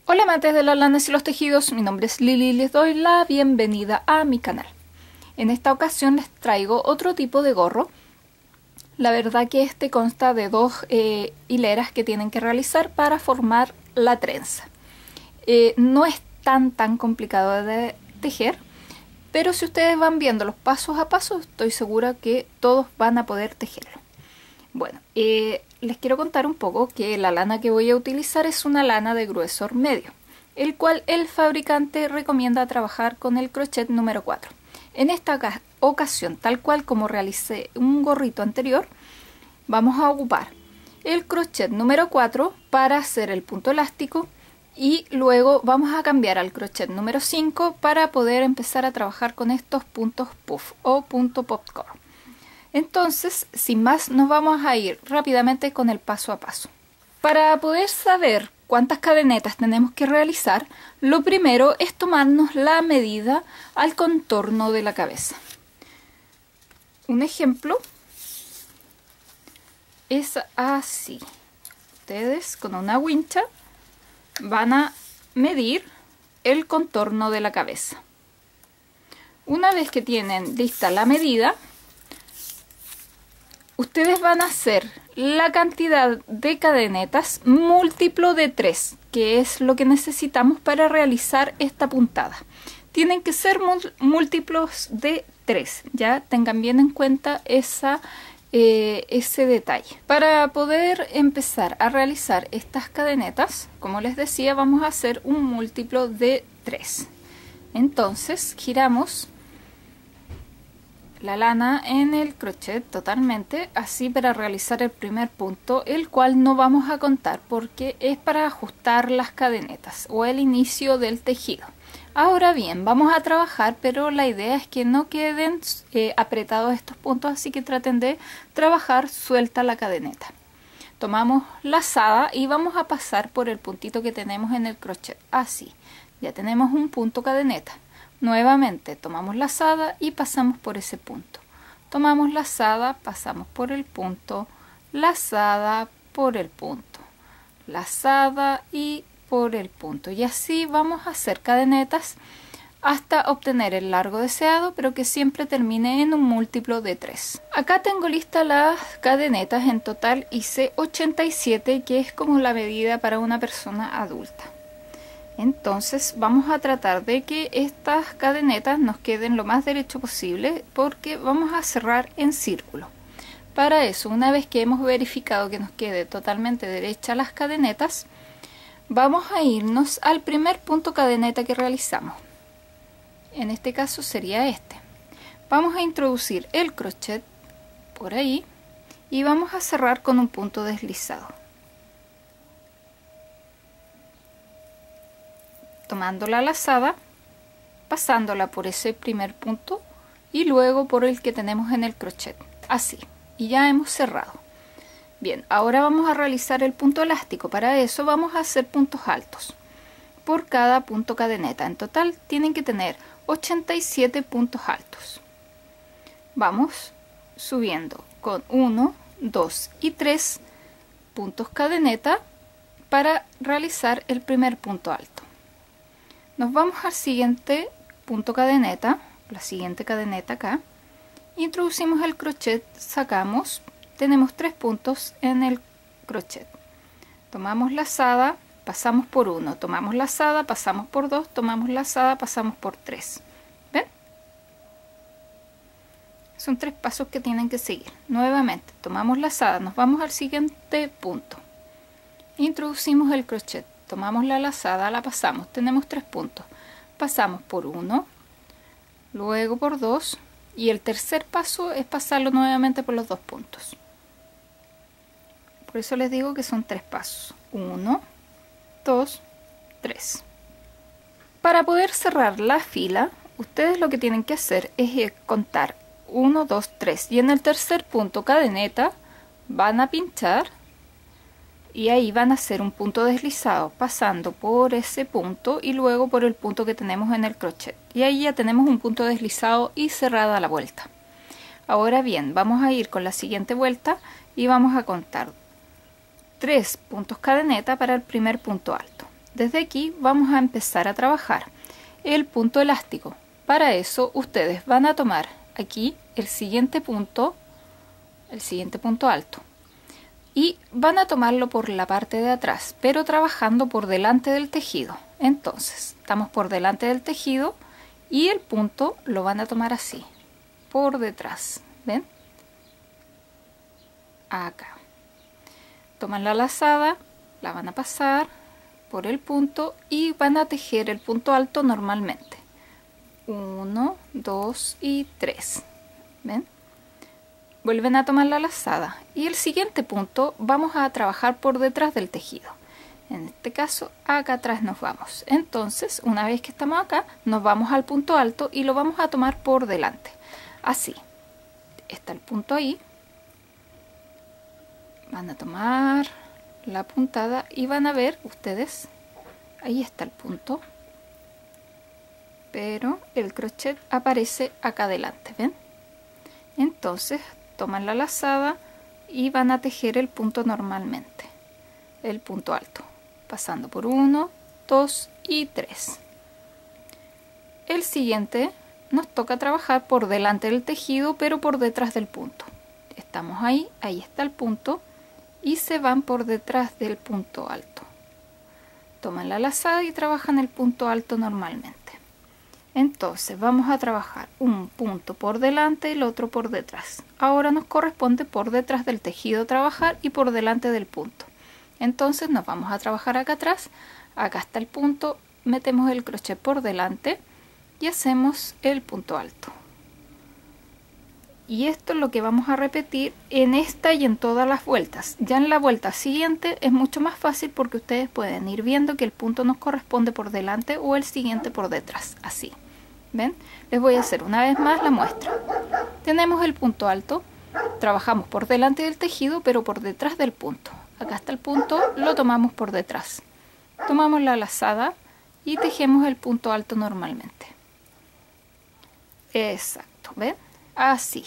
Hola amantes de las lanas y los tejidos, mi nombre es Lili y les doy la bienvenida a mi canal. En esta ocasión les traigo otro tipo de gorro. La verdad que este consta de dos hileras que tienen que realizar para formar la trenza. No es tan complicado de tejer, pero si ustedes van viendo los pasos a paso, estoy segura que todos van a poder tejerlo. Bueno, les quiero contar un poco que la lana que voy a utilizar es una lana de gruesor medio, el cual el fabricante recomienda trabajar con el crochet número 4. En esta ocasión, tal cual como realicé un gorrito anterior, vamos a ocupar el crochet número 4 para hacer el punto elástico y luego vamos a cambiar al crochet número 5 para poder empezar a trabajar con estos puntos puff o punto popcorn. Entonces, sin más, nos vamos a ir rápidamente con el paso a paso. Para poder saber cuántas cadenetas tenemos que realizar, lo primero es tomarnos la medida al contorno de la cabeza. Un ejemplo es así. Ustedes con una wincha van a medir el contorno de la cabeza. Una vez que tienen lista la medida, ustedes van a hacer la cantidad de cadenetas múltiplo de 3, que es lo que necesitamos para realizar esta puntada. Tienen que ser múltiplos de 3, ya tengan bien en cuenta ese detalle. Para poder empezar a realizar estas cadenetas, como les decía, vamos a hacer un múltiplo de 3. Entonces giramos la lana en el crochet totalmente así para realizar el primer punto, el cual no vamos a contar porque es para ajustar las cadenetas o el inicio del tejido. Ahora bien, vamos a trabajar, pero la idea es que no queden apretados estos puntos, así que traten de trabajar suelta la cadeneta. Tomamos lazada y vamos a pasar por el puntito que tenemos en el crochet, así. Ya tenemos un punto cadeneta. Nuevamente tomamos lazada y pasamos por ese punto. Tomamos lazada, pasamos por el punto, lazada por el punto, lazada y por el punto. Y así vamos a hacer cadenetas hasta obtener el largo deseado, pero que siempre termine en un múltiplo de 3. Acá tengo listas las cadenetas. En total hice 87, que es como la medida para una persona adulta. Entonces vamos a tratar de que estas cadenetas nos queden lo más derecho posible, porque vamos a cerrar en círculo. Para eso, una vez que hemos verificado que nos quede totalmente derecha las cadenetas, vamos a irnos al primer punto cadeneta que realizamos. En este caso sería este. Vamos a introducir el crochet por ahí y vamos a cerrar con un punto deslizado. Tomando la lazada, pasándola por ese primer punto y luego por el que tenemos en el crochet, así, y ya hemos cerrado. Bien, ahora vamos a realizar el punto elástico. Para eso vamos a hacer puntos altos por cada punto cadeneta. En total tienen que tener 87 puntos altos. Vamos subiendo con 1, 2 y 3 puntos cadeneta para realizar el primer punto alto. Nos vamos al siguiente punto cadeneta, la siguiente cadeneta acá, introducimos el crochet, sacamos, tenemos 3 puntos en el crochet, tomamos lazada, pasamos por 1, tomamos lazada, pasamos por 2, tomamos lazada, pasamos por 3. ¿Ven? Son 3 pasos que tienen que seguir. Nuevamente tomamos lazada, nos vamos al siguiente punto, introducimos el crochet, tomamos la lazada, la pasamos, tenemos 3 puntos, pasamos por 1, luego por 2 y el tercer paso es pasarlo nuevamente por los 2 puntos. Por eso les digo que son 3 pasos, 1, 2, 3. Para poder cerrar la fila, ustedes lo que tienen que hacer es contar 1, 2, 3 y en el tercer punto cadeneta van a pinchar y ahí van a hacer un punto deslizado pasando por ese punto y luego por el punto que tenemos en el crochet, y ahí ya tenemos un punto deslizado y cerrada la vuelta. Ahora bien, vamos a ir con la siguiente vuelta y vamos a contar 3 puntos cadeneta para el primer punto alto. desde aquí vamos a empezar a trabajar el punto elástico. Para eso ustedes van a tomar aquí el siguiente punto alto, y van a tomarlo por la parte de atrás, pero trabajando por delante del tejido. Entonces estamos por delante del tejido y el punto lo van a tomar así, por detrás, ¿ven? Acá toman la lazada, la van a pasar por el punto y van a tejer el punto alto normalmente. 1, 2 y 3, ¿ven? Vuelven a tomar la lazada y el siguiente punto vamos a trabajar por detrás del tejido. En este caso acá atrás nos vamos. Entonces una vez que estamos acá nos vamos al punto alto y lo vamos a tomar por delante. Así. Está el punto ahí. Van a tomar la puntada y van a ver ustedes. Ahí está el punto. Pero el crochet aparece acá adelante, ¿ven? Entonces toman la lazada y van a tejer el punto normalmente, el punto alto, pasando por 1, 2 y 3. El siguiente nos toca trabajar por delante del tejido, pero por detrás del punto. Estamos ahí, ahí está el punto, y se van por detrás del punto alto. Toman la lazada y trabajan el punto alto normalmente. Entonces vamos a trabajar un punto por delante y el otro por detrás. Ahora nos corresponde por detrás del tejido trabajar y por delante del punto. Entonces nos vamos a trabajar acá atrás. Acá está el punto, metemos el crochet por delante y hacemos el punto alto. Y esto es lo que vamos a repetir en esta y en todas las vueltas. Ya en la vuelta siguiente es mucho más fácil porque ustedes pueden ir viendo que el punto nos corresponde por delante o el siguiente por detrás, así. ¿Ven? Les voy a hacer una vez más la muestra. Tenemos el punto alto, trabajamos por delante del tejido pero por detrás del punto. Acá está el punto, lo tomamos por detrás. Tomamos la lazada y tejemos el punto alto normalmente. Exacto, ¿ven? Así.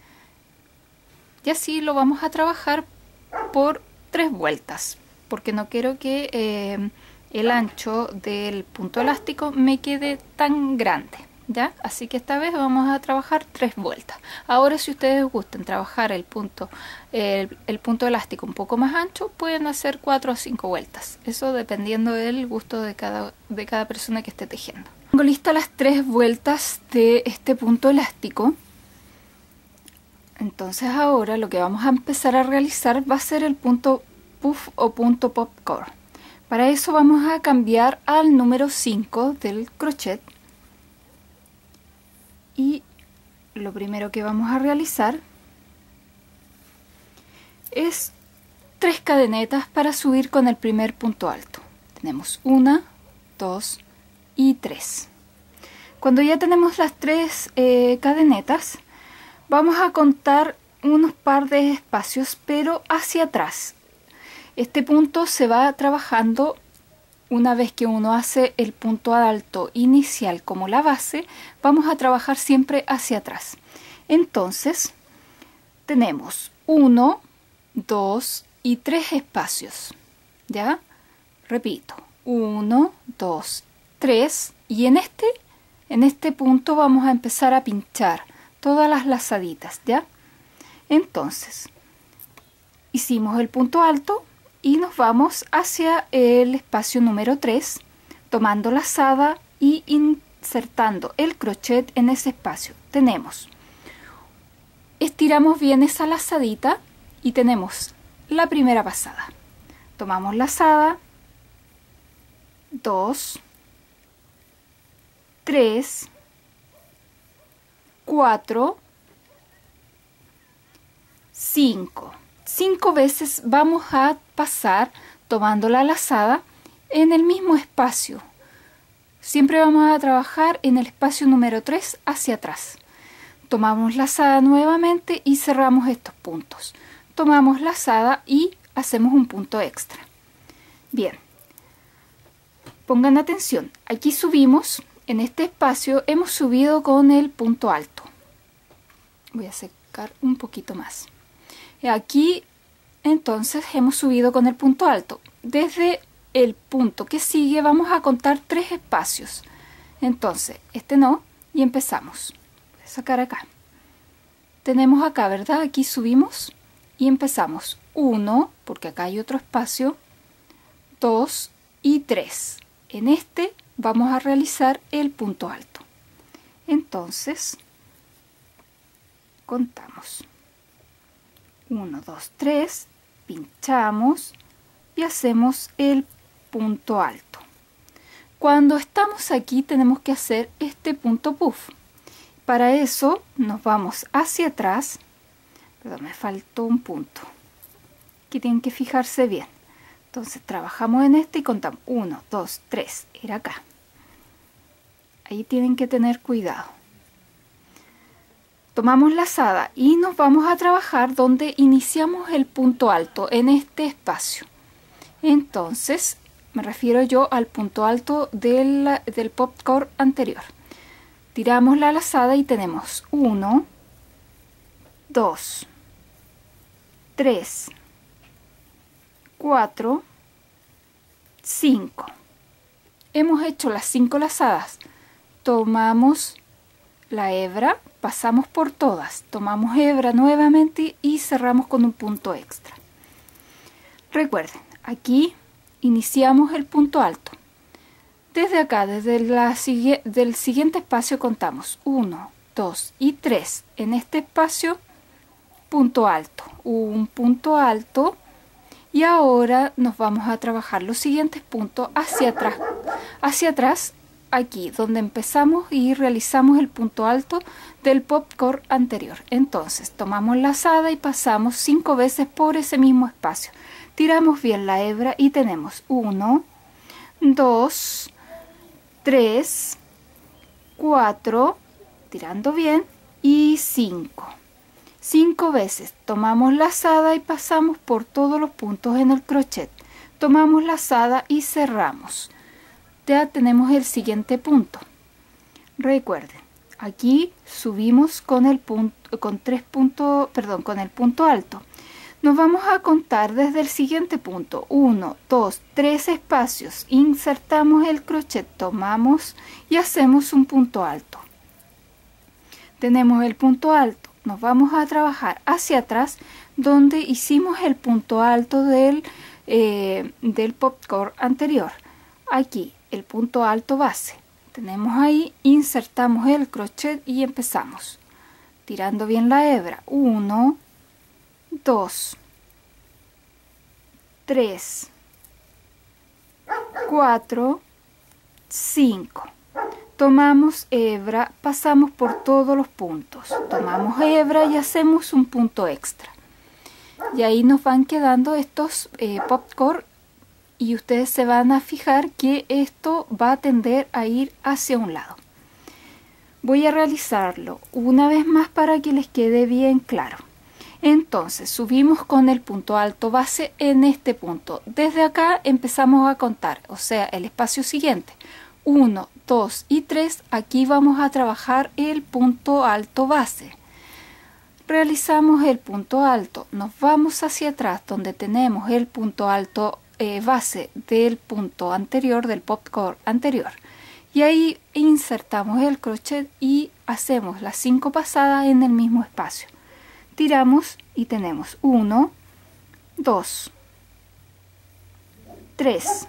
Y así lo vamos a trabajar por 3 vueltas, porque no quiero que el ancho del punto elástico me quede tan grande, ¿ya? Así que esta vez vamos a trabajar 3 vueltas. Ahora si ustedes gustan trabajar el punto elástico un poco más ancho, pueden hacer 4 o 5 vueltas. Eso dependiendo del gusto de cada persona que esté tejiendo. Tengo listas las 3 vueltas de este punto elástico. Entonces ahora lo que vamos a empezar a realizar va a ser el punto puff o punto popcorn. Para eso vamos a cambiar al número 5 del crochet. Y lo primero que vamos a realizar es 3 cadenetas para subir con el primer punto alto. Tenemos 1, 2 y 3. Cuando ya tenemos las 3 cadenetas, vamos a contar unos par de espacios, pero hacia atrás. Este punto se va trabajando una vez que uno hace el punto alto inicial como la base, vamos a trabajar siempre hacia atrás. Entonces, tenemos 1, 2 y 3 espacios. ¿Ya? Repito, 1, 2, 3 y en este punto vamos a empezar a pinchar todas las lazaditas, ¿ya? Entonces, hicimos el punto alto y nos vamos hacia el espacio número 3, tomando lazada y insertando el crochet en ese espacio. Estiramos bien esa lazadita y tenemos la primera pasada. Tomamos lazada, 2, 3, 4, 5. 5 veces vamos a pasar tomando la lazada en el mismo espacio. Siempre vamos a trabajar en el espacio número 3 hacia atrás. Tomamos lazada nuevamente y cerramos estos puntos. Tomamos lazada y hacemos un punto extra. Bien, pongan atención, aquí subimos, en este espacio hemos subido con el punto alto. Voy a secar un poquito más. Aquí entonces hemos subido con el punto alto. Desde el punto que sigue vamos a contar 3 espacios. Entonces, este no, y empezamos. Voy a sacar acá. Tenemos acá, ¿verdad? Aquí subimos y empezamos. 1, porque acá hay otro espacio, 2 y 3. En este vamos a realizar el punto alto. Entonces, contamos. 1, 2, 3, pinchamos y hacemos el punto alto. Cuando estamos aquí tenemos que hacer este punto puff. Para eso nos vamos hacia atrás. Perdón, me faltó un punto. Aquí tienen que fijarse bien. Entonces trabajamos en este y contamos 1, 2, 3. Era acá. Ahí tienen que tener cuidado. Tomamos lazada y nos vamos a trabajar donde iniciamos el punto alto, en este espacio. Entonces, me refiero yo al punto alto del popcorn anterior. Tiramos la lazada y tenemos 1, 2, 3, 4, 5. Hemos hecho las 5 lazadas. Tomamos la hebra, pasamos por todas, tomamos hebra nuevamente y cerramos con un punto extra. Recuerden, aquí iniciamos el punto alto. Desde acá, desde del siguiente espacio contamos 1, 2 y 3. En este espacio, punto alto, un punto alto, y ahora nos vamos a trabajar los siguientes puntos hacia atrás, aquí donde empezamos y realizamos el punto alto del popcorn anterior. Entonces tomamos lazada y pasamos 5 veces por ese mismo espacio. Tiramos bien la hebra y tenemos 1, 2, 3, 4, tirando bien, y 5. 5 veces tomamos lazada y pasamos por todos los puntos en el crochet. Tomamos lazada y cerramos. Ya tenemos el siguiente punto. Recuerden, aquí subimos con el punto, con el punto alto. Nos vamos a contar desde el siguiente punto. 1, 2, 3 espacios. Insertamos el crochet, tomamos y hacemos un punto alto. Tenemos el punto alto. Nos vamos a trabajar hacia atrás donde hicimos el punto alto del popcorn anterior. Aquí el punto alto base. Tenemos ahí, insertamos el crochet y empezamos. Tirando bien la hebra. 1, 2, 3, 4, 5. Tomamos hebra, pasamos por todos los puntos. Tomamos hebra y hacemos un punto extra. Y ahí nos van quedando estos popcorn, y ustedes se van a fijar que esto va a tender a ir hacia un lado. Voy a realizarlo una vez más para que les quede bien claro. Entonces subimos con el punto alto base en este punto. Desde acá empezamos a contar, o sea, el espacio siguiente. 1, 2 y 3, aquí vamos a trabajar el punto alto base. Realizamos el punto alto, nos vamos hacia atrás donde tenemos el punto alto base del punto anterior, del popcorn anterior, y ahí insertamos el crochet y hacemos las 5 pasadas en el mismo espacio. Tiramos y tenemos 1, 2, 3,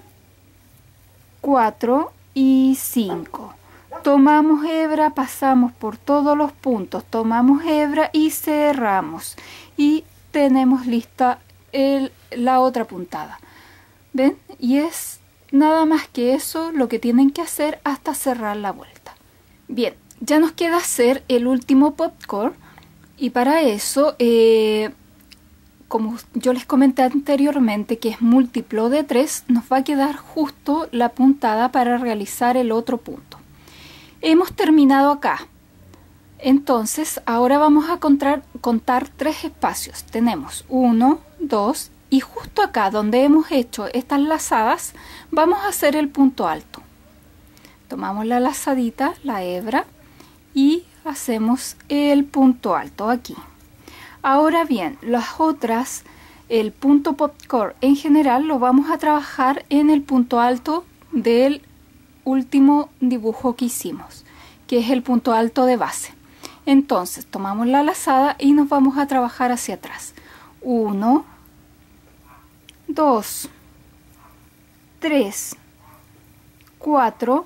4 y 5. Tomamos hebra, pasamos por todos los puntos, tomamos hebra y cerramos, y tenemos lista la otra puntada. ¿Ven? Y es nada más que eso lo que tienen que hacer hasta cerrar la vuelta. Bien, ya nos queda hacer el último popcorn, y para eso, como yo les comenté anteriormente, que es múltiplo de 3, nos va a quedar justo la puntada para realizar el otro punto. Hemos terminado acá. Entonces ahora vamos a contar 3 espacios. Tenemos 1, 2 y justo acá donde hemos hecho estas lazadas vamos a hacer el punto alto. Tomamos la lazadita, la hebra, y hacemos el punto alto aquí. Ahora bien, las otras el punto popcorn en general lo vamos a trabajar en el punto alto del último dibujo que hicimos, que es el punto alto de base. Entonces tomamos la lazada y nos vamos a trabajar hacia atrás. 1, 2, 3, 4,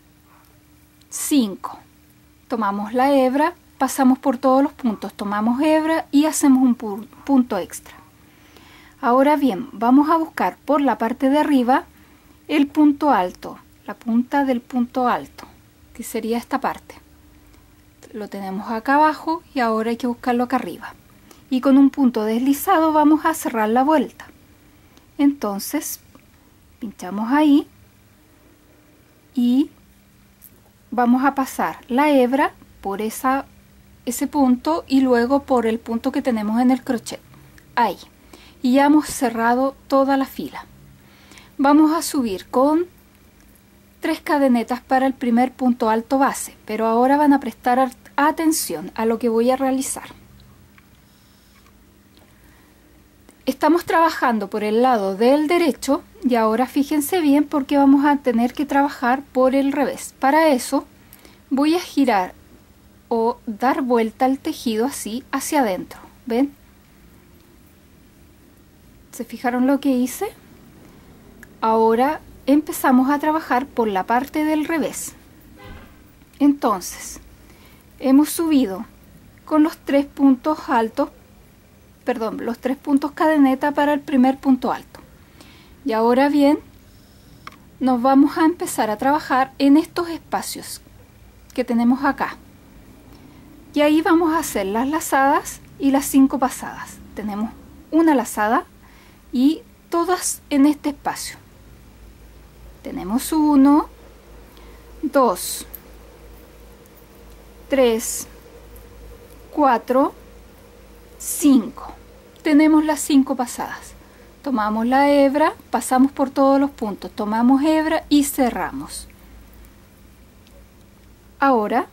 5. Tomamos la hebra, pasamos por todos los puntos, tomamos hebra y hacemos un punto extra. Ahora bien, vamos a buscar por la parte de arriba el punto alto, la punta del punto alto, que sería esta parte. Lo tenemos acá abajo y ahora hay que buscarlo acá arriba. Y con un punto deslizado vamos a cerrar la vuelta. Entonces, pinchamos ahí y vamos a pasar la hebra por ese punto y luego por el punto que tenemos en el crochet. Ahí. Y ya hemos cerrado toda la fila. Vamos a subir con 3 cadenetas para el primer punto alto base, pero ahora van a prestar atención a lo que voy a realizar. Estamos trabajando por el lado del derecho y ahora fíjense bien porque vamos a tener que trabajar por el revés. Para eso voy a girar o dar vuelta al tejido así hacia adentro. ¿Ven? ¿Se fijaron lo que hice? Ahora empezamos a trabajar por la parte del revés. Entonces, hemos subido con los 3 puntos altos, los 3 puntos cadeneta para el primer punto alto. Y ahora bien, nos vamos a empezar a trabajar en estos espacios que tenemos acá. Y ahí vamos a hacer las lazadas y las 5 pasadas. Tenemos una lazada y todas en este espacio. Tenemos 1, 2, 3, 4, 5. Tenemos las 5 pasadas. Tomamos la hebra, pasamos por todos los puntos, tomamos hebra y cerramos. Ahora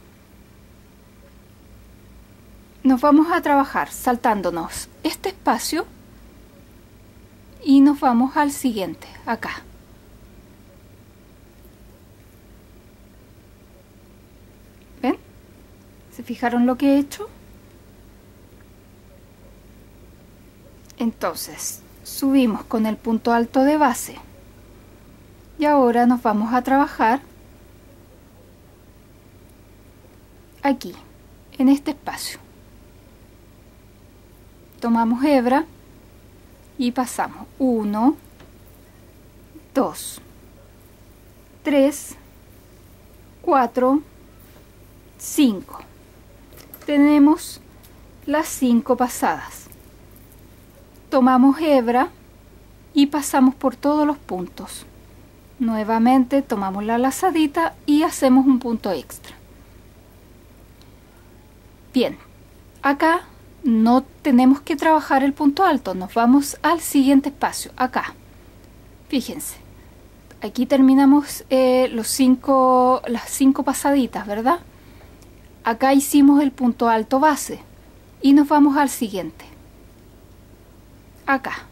nos vamos a trabajar saltándonos este espacio y nos vamos al siguiente, acá. ¿Ven? ¿Se fijaron lo que he hecho? Entonces, subimos con el punto alto de base y ahora nos vamos a trabajar aquí, en este espacio. Tomamos hebra y pasamos 1, 2, 3, 4, 5. Tenemos las 5 pasadas. Tomamos hebra y pasamos por todos los puntos. Nuevamente tomamos la lazadita y hacemos un punto extra. Bien, acá no tenemos que trabajar el punto alto, nos vamos al siguiente espacio, acá. Fíjense, aquí terminamos las 5 pasaditas, ¿verdad? Acá hicimos el punto alto base y nos vamos al siguiente. Acá.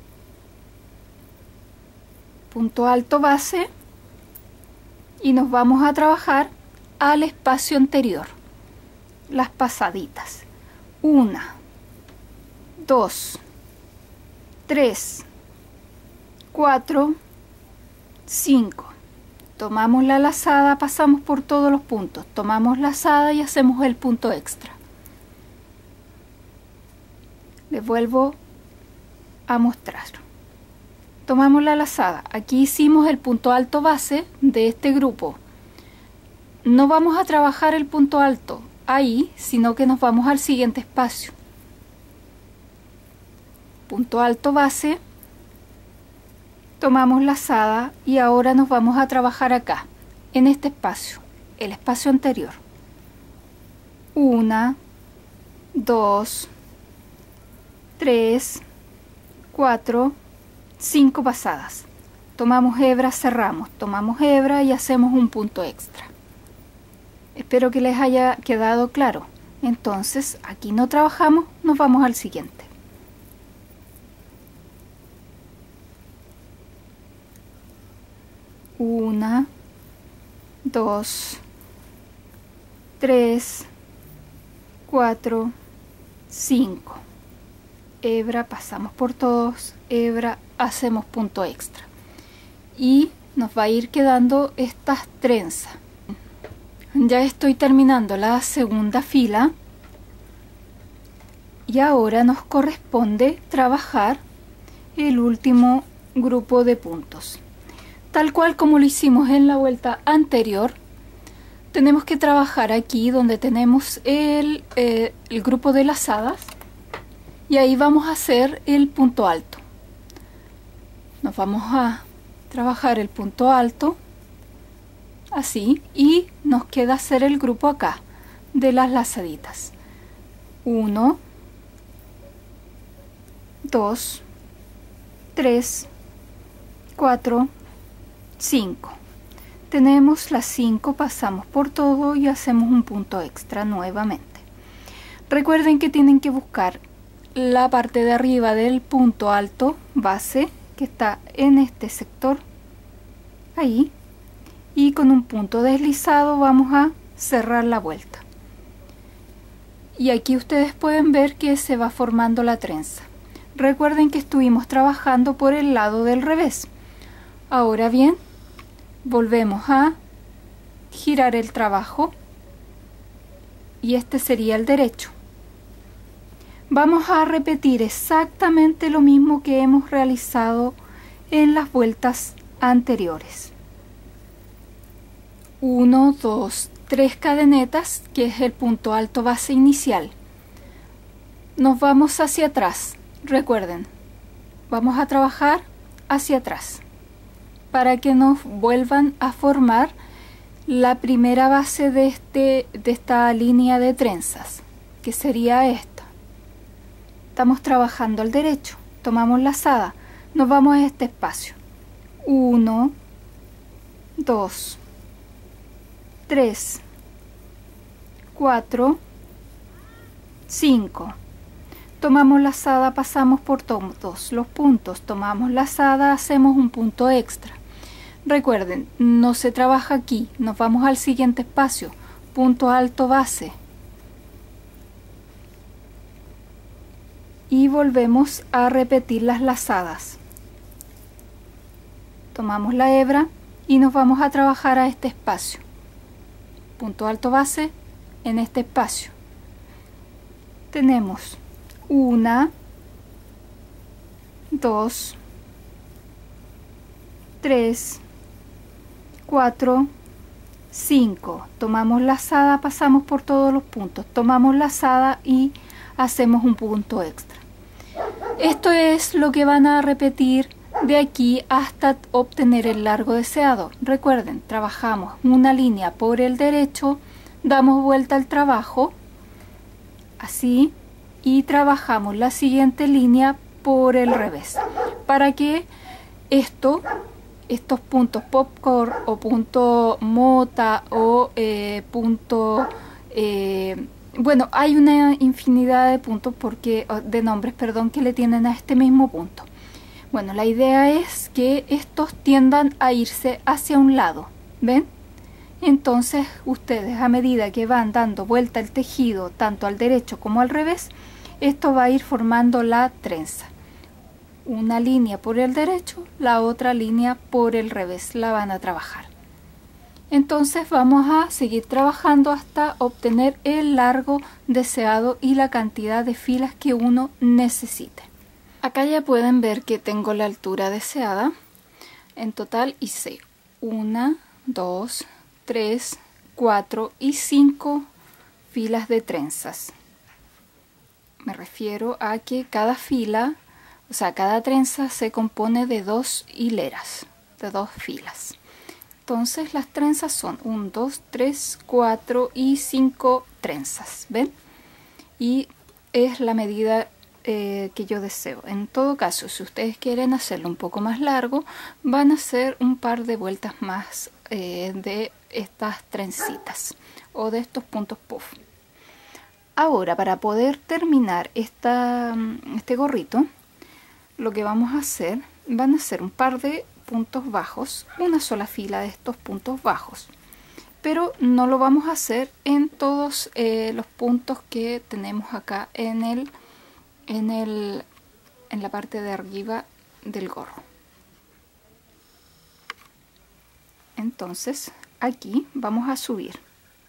Punto alto base y nos vamos a trabajar al espacio anterior. Las pasaditas. 1, 2, 3, 4, 5. Tomamos la lazada, pasamos por todos los puntos, tomamos lazada y hacemos el punto extra. Les vuelvo a mostrar. Tomamos la lazada, aquí hicimos el punto alto base de este grupo. No vamos a trabajar el punto alto ahí, sino que nos vamos al siguiente espacio. Punto alto base, tomamos lazada y ahora nos vamos a trabajar acá, en este espacio, el espacio anterior. 1, 2, 3, 4, 5 pasadas. Tomamos hebra, cerramos, tomamos hebra y hacemos un punto extra. Espero que les haya quedado claro. Entonces, aquí no trabajamos, nos vamos al siguiente. 1, 2, 3, 4, 5. Hebra, pasamos por todos, hebra, hacemos punto extra. Y nos va a ir quedando estas trenzas. Ya estoy terminando la segunda fila. Y ahora nos corresponde trabajar el último grupo de puntos. Tal cual como lo hicimos en la vuelta anterior, tenemos que trabajar aquí donde tenemos el grupo de lazadas y ahí vamos a hacer el punto alto. Nos vamos a trabajar el punto alto así y nos queda hacer el grupo acá de las lazaditas. 1, 2, 3, 4, 5. Tenemos las 5, pasamos por todo y hacemos un punto extra nuevamente. Recuerden que tienen que buscar la parte de arriba del punto alto base que está en este sector, ahí, y con un punto deslizado vamos a cerrar la vuelta. Y aquí ustedes pueden ver que se va formando la trenza. Recuerden que estuvimos trabajando por el lado del revés. Ahora bien, volvemos a girar el trabajo y este sería el derecho. Vamos a repetir exactamente lo mismo que hemos realizado en las vueltas anteriores. 1, 2, 3 cadenetas, que es el punto alto base inicial. Nos vamos hacia atrás. Recuerden, vamos a trabajar hacia atrás para que nos vuelvan a formar la primera base de esta línea de trenzas, que sería esta. Estamos trabajando al derecho, tomamos lazada, nos vamos a este espacio. 1, 2, 3, 4, 5. Tomamos lazada, pasamos por todos los puntos, tomamos lazada, hacemos un punto extra. Recuerden, no se trabaja aquí, nos vamos al siguiente espacio, punto alto base. Y volvemos a repetir las lazadas. Tomamos la hebra y nos vamos a trabajar a este espacio. Punto alto base en este espacio. Tenemos 1, 2, 3, 4, 5. Tomamos lazada, pasamos por todos los puntos. Tomamos lazada y hacemos un punto extra. Esto es lo que van a repetir de aquí hasta obtener el largo deseado. Recuerden, trabajamos una línea por el derecho, damos vuelta al trabajo, así, y trabajamos la siguiente línea por el revés, para que estos puntos popcorn o punto mota o bueno, hay una infinidad de puntos de nombres, perdón, que le tienen a este mismo punto. Bueno, la idea es que estos tiendan a irse hacia un lado, ¿ven? Entonces ustedes, a medida que van dando vuelta el tejido tanto al derecho como al revés, esto va a ir formando la trenza. Una línea por el derecho, la otra línea por el revés, la van a trabajar. Entonces vamos a seguir trabajando hasta obtener el largo deseado y la cantidad de filas que uno necesite. Acá ya pueden ver que tengo la altura deseada. En total hice 1, 2, 3, 4 y 5 filas de trenzas. Me refiero a que cada fila, o sea, cada trenza se compone de 2 hileras, de 2 filas. Entonces las trenzas son 1, 2, 3, 4 y 5 trenzas, ¿ven? Y es la medida que yo deseo. En todo caso, si ustedes quieren hacerlo un poco más largo, van a hacer un par de vueltas más de estas trencitas o de estos puntos puff. Ahora, para poder terminar este gorrito, lo que vamos a hacer, van a hacer un par de puntos bajos, una sola fila de estos puntos bajos, pero no lo vamos a hacer en todos los puntos que tenemos acá en la parte de arriba del gorro. Entonces aquí vamos a subir.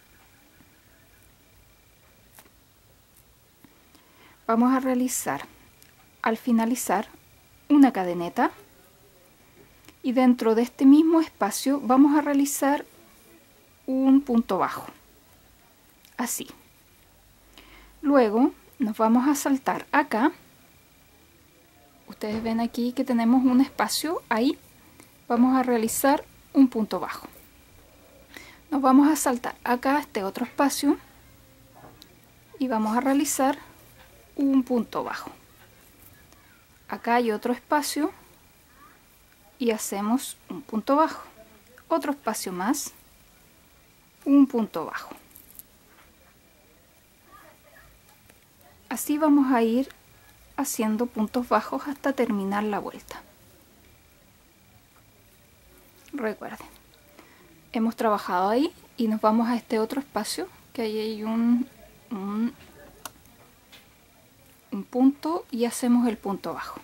Vamos a realizar al finalizar una cadeneta y dentro de este mismo espacio vamos a realizar un punto bajo, así. Luego nos vamos a saltar acá. Ustedes ven aquí que tenemos un espacio ahí. Vamos a realizar un punto bajo. Nos vamos a saltar acá a este otro espacio y vamos a realizar un punto bajo. Acá hay otro espacio y hacemos un punto bajo. Otro espacio más, un punto bajo. Así vamos a ir haciendo puntos bajos hasta terminar la vuelta. Recuerden, hemos trabajado ahí y nos vamos a este otro espacio que ahí hay un punto y hacemos el punto bajo.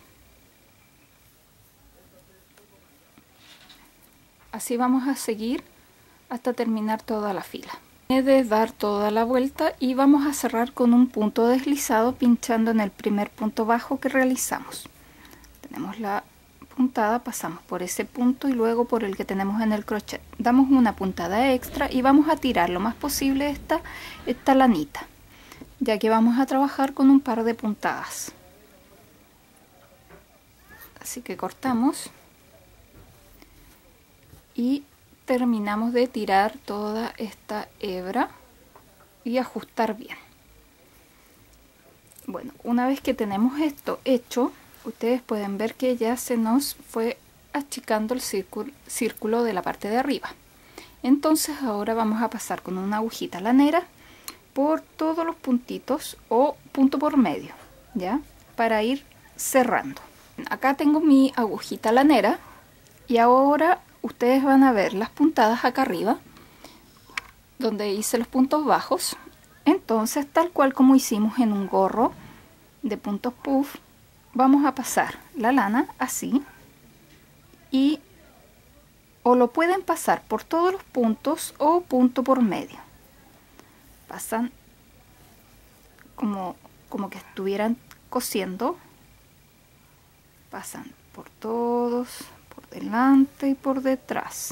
Así vamos a seguir hasta terminar toda la fila. He de dar toda la vuelta y vamos a cerrar con un punto deslizado pinchando en el primer punto bajo que realizamos. Tenemos la puntada, pasamos por ese punto y luego por el que tenemos en el crochet. Damos una puntada extra y vamos a tirar lo más posible esta lanita, ya que vamos a trabajar con un par de puntadas. Así que cortamos y terminamos de tirar toda esta hebra y ajustar bien. Bueno, una vez que tenemos esto hecho, ustedes pueden ver que ya se nos fue achicando el círculo de la parte de arriba. Entonces ahora vamos a pasar con una agujita lanera por todos los puntitos o punto por medio, ya, para ir cerrando. Acá tengo mi agujita lanera y ahora ustedes van a ver las puntadas acá arriba donde hice los puntos bajos. Entonces, tal cual como hicimos en un gorro de puntos puff, vamos a pasar la lana así y o lo pueden pasar por todos los puntos o punto por medio. Pasan como que estuvieran cosiendo, pasan por todos, por delante y por detrás,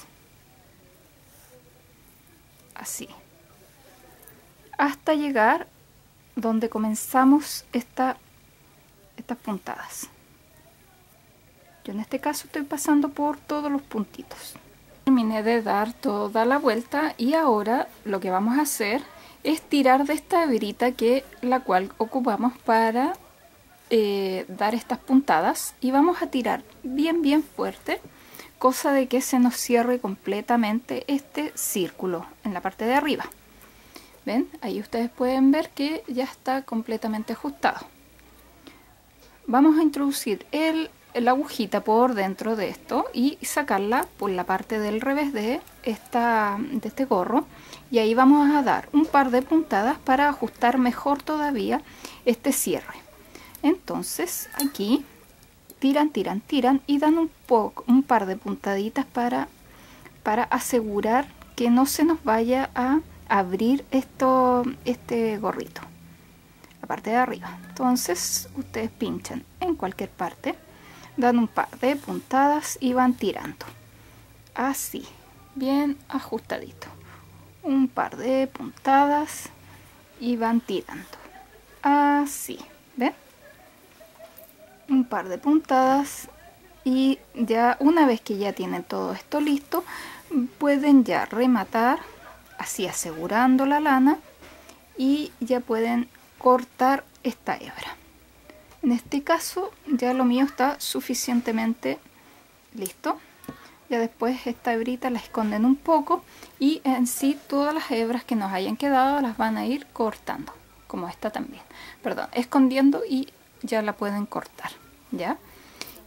así, hasta llegar donde comenzamos estas puntadas. Yo en este caso estoy pasando por todos los puntitos. Terminé de dar toda la vuelta y ahora lo que vamos a hacer es tirar de esta hebrita la cual ocupamos para dar estas puntadas, y vamos a tirar bien fuerte, cosa de que se nos cierre completamente este círculo en la parte de arriba. ¿Ven? Ahí ustedes pueden ver que ya está completamente ajustado. Vamos a introducir la agujita por dentro de esto y sacarla por la parte del revés de este gorro, y ahí vamos a dar un par de puntadas para ajustar mejor todavía este cierre. Entonces aquí tiran y dan un par de puntaditas para asegurar que no se nos vaya a abrir este gorrito, la parte de arriba. Entonces ustedes pinchan en cualquier parte, dan un par de puntadas y van tirando así, bien ajustadito, un par de puntadas y van tirando así, ¿ven? Un par de puntadas y ya una vez que ya tienen todo esto listo, pueden ya rematar así asegurando la lana y ya pueden cortar esta hebra. En este caso ya lo mío está suficientemente listo. Ya después esta hebrita la esconden un poco y en sí todas las hebras que nos hayan quedado las van a ir cortando, como esta también, perdón, escondiendo, y ya la pueden cortar, ¿ya?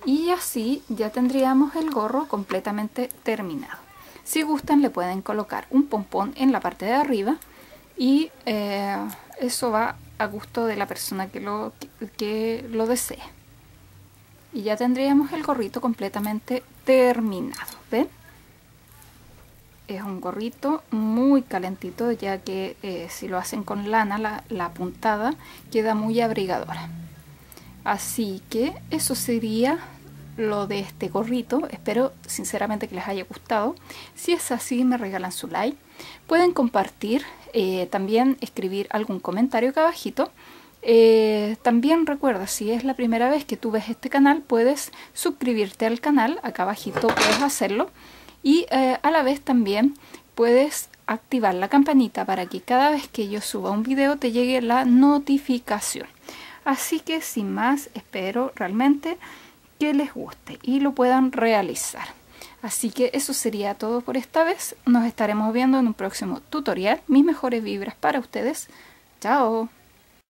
Y así ya tendríamos el gorro completamente terminado. Si gustan le pueden colocar un pompón en la parte de arriba y eso va a gusto de la persona que lo desee. Y ya tendríamos el gorrito completamente terminado. ¿Ven? Es un gorrito muy calentito, ya que si lo hacen con lana, la puntada queda muy abrigadora. Así que eso sería lo de este gorrito. Espero sinceramente que les haya gustado. Si es así, me regalan su like. Pueden compartir, también escribir algún comentario acá abajito. También recuerda, si es la primera vez que tú ves este canal, puedes suscribirte al canal. Acá abajito puedes hacerlo. Y a la vez también puedes activar la campanita para que cada vez que yo suba un video te llegue la notificación. Así que sin más, espero realmente que les guste y lo puedan realizar. Así que eso sería todo por esta vez. Nos estaremos viendo en un próximo tutorial. Mis mejores vibras para ustedes. Chao.